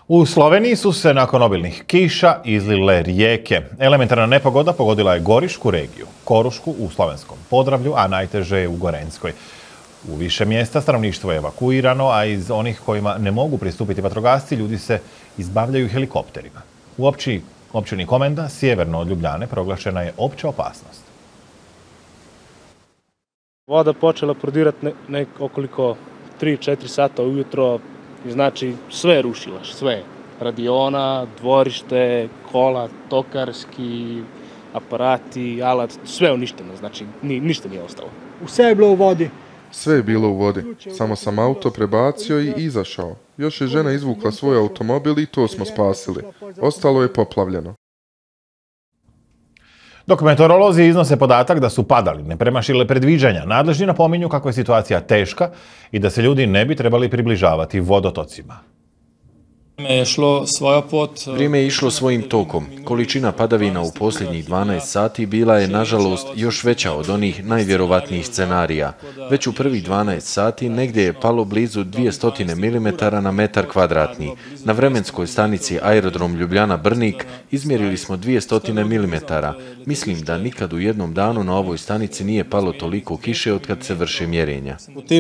U Sloveniji su se nakon obilnih kiša izlile rijeke. Elementarna nepogoda pogodila je Gorišku regiju, Korušku u Slovenskom Podravlju, a najteže je u Gorenjskoj. U više mjesta stanovništvo je evakuirano, a iz onih kojima ne mogu pristupiti vatrogasci ljudi se izbavljaju helikopterima. U općini Komenda, sjeverno od Ljubljane, proglašena je opća opasnost. Voda počela prodirati okoliko 3-4 sata ujutro, znači sve je rušila, sve. Radiona, dvorište, kola, tokarski, aparati, alat, sve je uništeno, znači ništa nije ostalo. Sve je bilo u vodi. Sve je bilo u vodi. Samo sam auto prebacio i izašao. Još je žena izvukla svoj automobil i to smo spasili. Ostalo je poplavljeno. Dok meteorolozi iznose podatak da su padaline premašile predviđanja, nadležni napominju kako je situacija teška i da se ljudi ne bi trebali približavati vodotocima. Vrijeme je išlo svojim tokom. Količina padavina u posljednjih 12 sati bila je, nažalost, još veća od onih najvjerovatnijih scenarija. Već u prvih 12 sati negdje je palo blizu 200 mm na metar kvadratni. Na vremenskoj stanici aerodrom Ljubljana-Brnik izmjerili smo 200 mm. Mislim da nikad u jednom danu na ovoj stanici nije palo toliko kiše od kad se vrše mjerenja.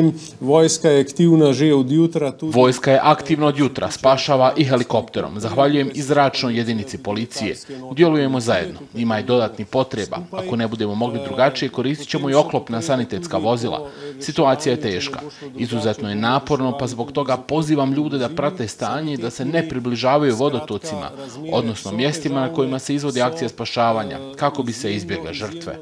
Vojska je aktivna od jutra, spašava i helikopterom. Zahvaljujem i zračnoj jedinici policije. Djelujemo zajedno. Ima i dodatnih potreba. Ako ne budemo mogli drugačije, koristit ćemo i oklopna sanitetska vozila. Situacija je teška. Izuzetno je naporno, pa zbog toga pozivam ljude da prate stanje i da se ne približavaju vodotocima, odnosno mjestima na kojima se izvodi akcija spašavanja, kako bi se izbjegle žrtve.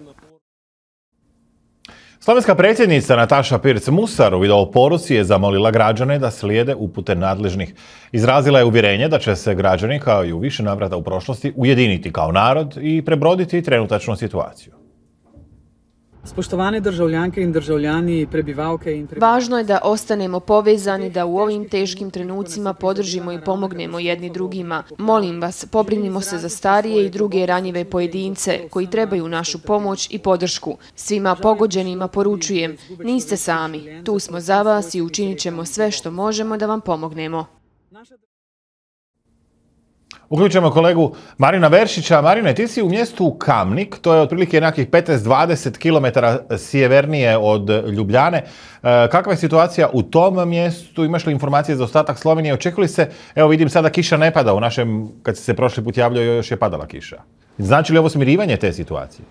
Slovenska predsjednica Nataša Pirc-Musar u videoporuci je zamolila građane da slijede upute nadležnih. Izrazila je uvjerenje da će se građani, kao i u više navrata u prošlosti, ujediniti kao narod i prebroditi trenutačnu situaciju. Spoštovane državljanke in državljani, prebivalke in Važno je da ostanemo povezani, da u ovim teškim trenucima podržimo i pomognemo jedni drugima. Molim vas, pobrinimo se za starije i druge ranjive pojedince koji trebaju našu pomoć i podršku. Svima pogođenima poručujem, niste sami, tu smo za vas i učinit ćemo sve što možemo da vam pomognemo. Uključujemo kolegu Marina Veršića. Marine, ti si u mjestu Kamnik, to je otprilike nekih 15-20 km sjevernije od Ljubljane. Kakva je situacija u tom mjestu? Imaš li informacije za ostatak Slovenije? Očekuje se, evo vidim sada kiša ne pada, u našem, kad si se prošli put javljao, još je padala kiša. Znači li ovo smirivanje te situacije?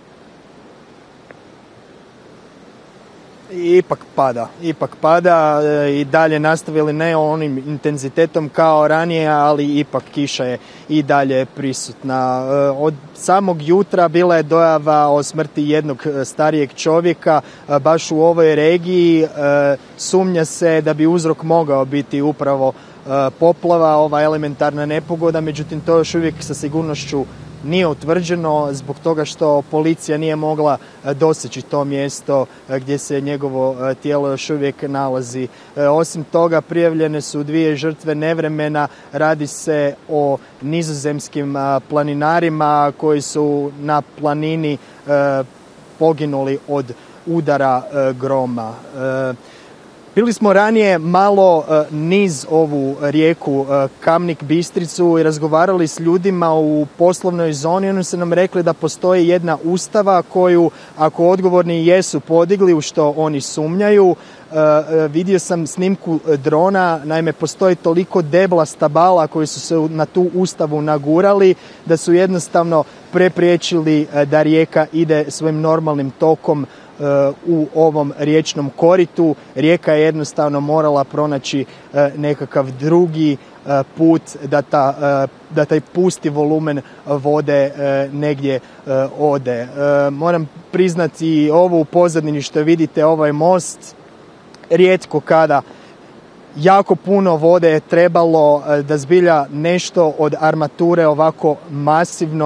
Ipak pada i dalje nastavili ne onim intenzitetom kao ranije, ali ipak kiša je i dalje prisutna. Od samog jutra bila je dojava o smrti jednog starijeg čovjeka baš u ovoj regiji. Sumnja se da bi uzrok mogao biti upravo poplava, ova elementarna nepogoda, međutim to još uvijek sa sigurnošću nije utvrđeno zbog toga što policija nije mogla doseći to mjesto gdje se njegovo tijelo još uvijek nalazi. Osim toga, prijavljene su 2 žrtve nevremena. Radi se o nizozemskim planinarima koji su na planini poginuli od udara groma. Bili smo ranije malo niz ovu rijeku Kamnik Bistricu i razgovarali s ljudima u poslovnoj zoni. Oni su nam rekli da postoji jedna ustava koju, ako odgovorni jesu podigli, u što oni sumnjaju. Vidio sam snimku drona, naime postoji toliko debla stabala koji su se na tu ustavu nagurali da su jednostavno prepriječili da rijeka ide svojim normalnim tokom u ovom riječnom koritu. Rijeka je jednostavno morala pronaći nekakav drugi put da taj pusti volumen vode negdje ode. Moram priznati ovo u pozadini što vidite, ovaj most, rijetko kada jako puno vode je trebalo da zbilja nešto od armature ovako masivno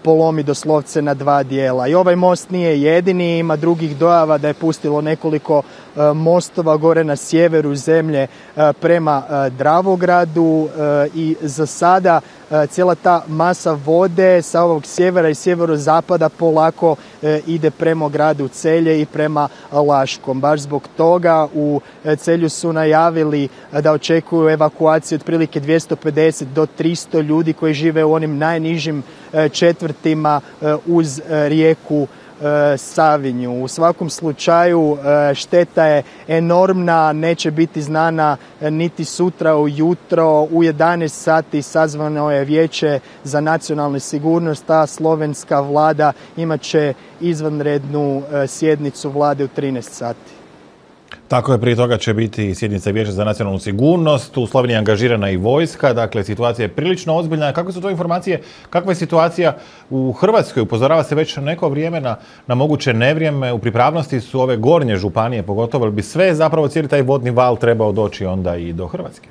polomi doslovce na dva dijela. I ovaj most nije jedini, ima drugih dojava da je pustilo nekoliko mostova gore na sjeveru zemlje prema Dravogradu i za sada cijela ta masa vode sa ovog sjevera i sjeverozapada polako ide prema gradu Celje i prema Laškom. Baš zbog toga u Celju su najavili da očekuju evakuaciju otprilike 250 do 300 ljudi koji žive u onim najnižim četvrtima uz rijeku Savinju. U svakom slučaju šteta je enormna, neće biti znana niti sutra ujutro. U 11 sati sazvano je Vijeće za nacionalnu sigurnost, a slovenska vlada imat će izvanrednu sjednicu vlade u 13 sati. Tako je, prije toga će biti sjednica Vijeća za nacionalnu sigurnost. U Sloveniji je angažirana i vojska, dakle situacija je prilično ozbiljna. Kakve su to informacije? Kakva je situacija u Hrvatskoj? Upozorava se već neko vrijeme na moguće nevrijeme. U pripravnosti su ove gornje županije, pogotovo, ali bi sve zapravo cijeli taj vodni val trebao doći onda i do Hrvatske.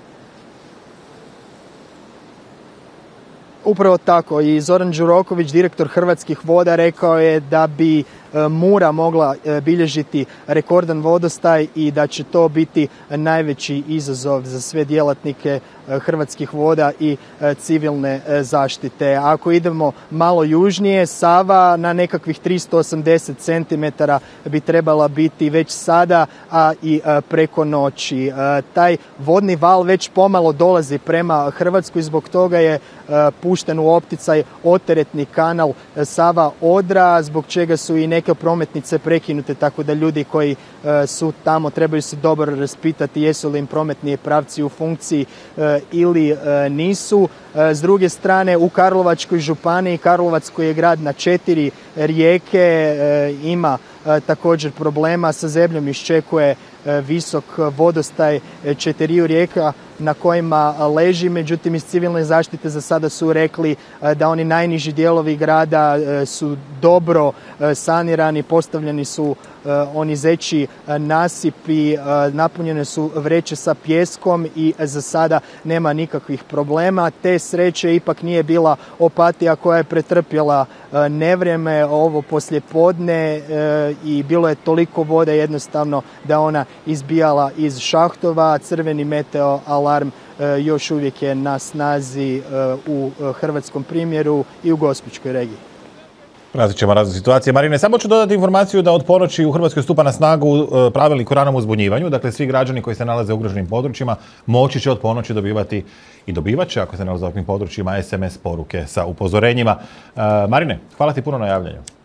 Upravo tako. I Zoran Đuroković, direktor Hrvatskih voda, rekao je da bi Mura mogla bilježiti rekordan vodostaj i da će to biti najveći izazov za sve djelatnike Hrvatskih voda i civilne zaštite. Ako idemo malo južnije, Sava na nekakvih 380 cm bi trebala biti već sada, a i preko noći. Taj vodni val već pomalo dolazi prema Hrvatskoj, zbog toga je pušten u opticaj oteretni kanal Sava-Odra, zbog čega su i neke prometnice prekinute, tako da ljudi koji su tamo trebaju se dobro raspitati jesu li im prometni pravci u funkciji ili nisu. S druge strane, u Karlovačkoj županiji, Karlovac koji je grad na 4 rijeke, ima također problema. Sa Zebljom iščekuje visok vodostaj 4 rijeka na kojima leži, međutim iz civilne zaštite za sada su rekli da oni najniži dijelovi grada su dobro sanirani, postavljeni su oni zeći nasipi, napunjene su vreće sa pjeskom i za sada nema nikakvih problema. Te sreće ipak nije bila Opatija koja je pretrpjela nevrijeme ovo poslijepodne i bilo je toliko vode jednostavno da ona izbijala iz šahtova. Crveni meteo alarm još uvijek je na snazi u hrvatskom primjeru i u Gospićkoj regiji. Pratit ćemo razne situacije. Marine, samo ću dodati informaciju da od ponoći u Hrvatskoj stupa na snagu pravilnik o ranom uzbunjivanju. Dakle, svi građani koji se nalaze u ugroženim područjima moći će od ponoći dobivati i dobivat će, ako se nalaze u takvim područjima, SMS poruke sa upozorenjima. Marine, hvala ti puno na javljanju.